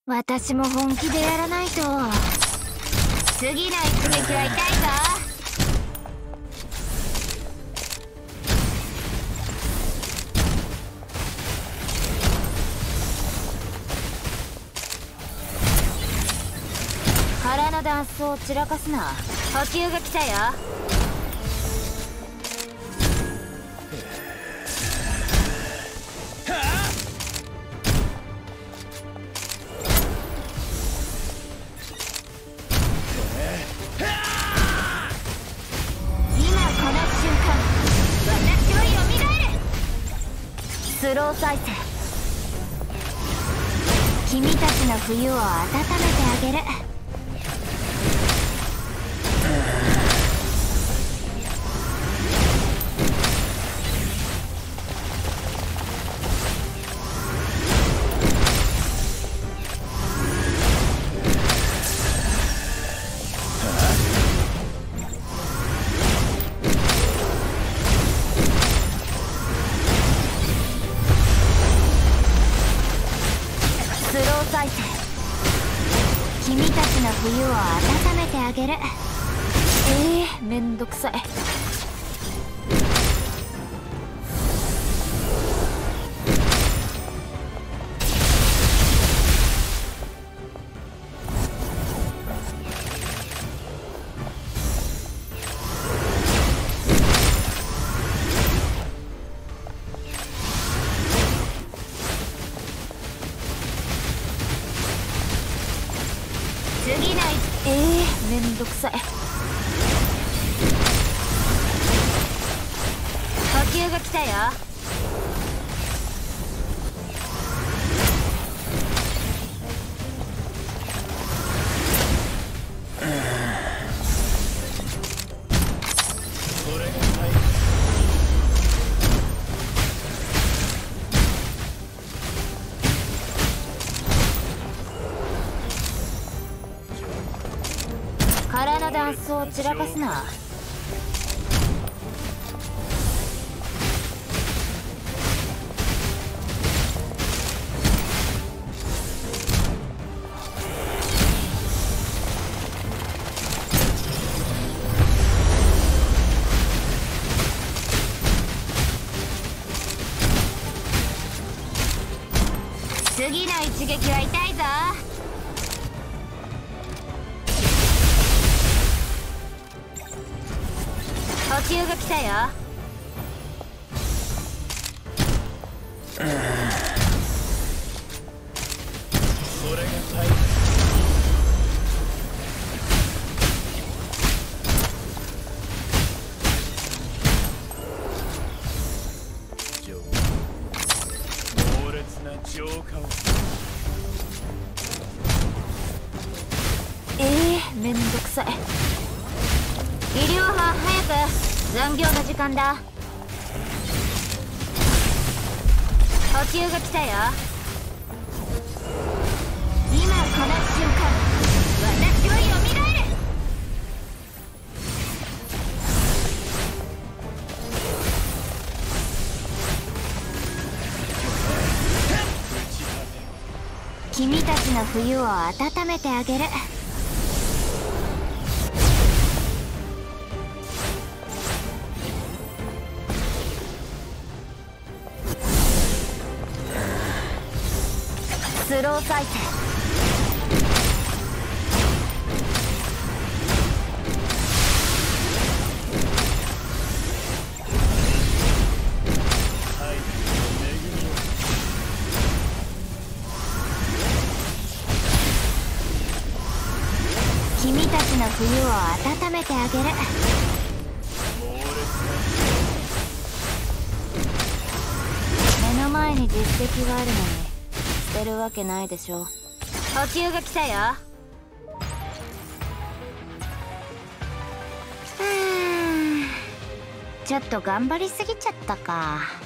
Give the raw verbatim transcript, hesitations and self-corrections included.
私も本気でやらないと。次の一撃は痛いぞ。腹のダンスを散らかすな。補給が来たよ。スロー再生。君たちの冬を温めてあげる。君たちの冬を温めてあげる。えー、めんどくさい。次のえー、めんどくさい。補給が来たよ。空のダンスを散らかすな。次の一撃は痛いぞ。補給が来たよ。それが最後。猛烈な浄化を。えー、めんどくさい。医療班早く。残業の時間だ。補給が来たよ。今この瞬間、私はよみがえる。君たちの冬を温めてあげる。スロー再生。君たちの冬を温めてあげる。目の前に実績があるのに捨てるわけないでしょ。補給が来たよ。うーん、ちょっと頑張りすぎちゃったか。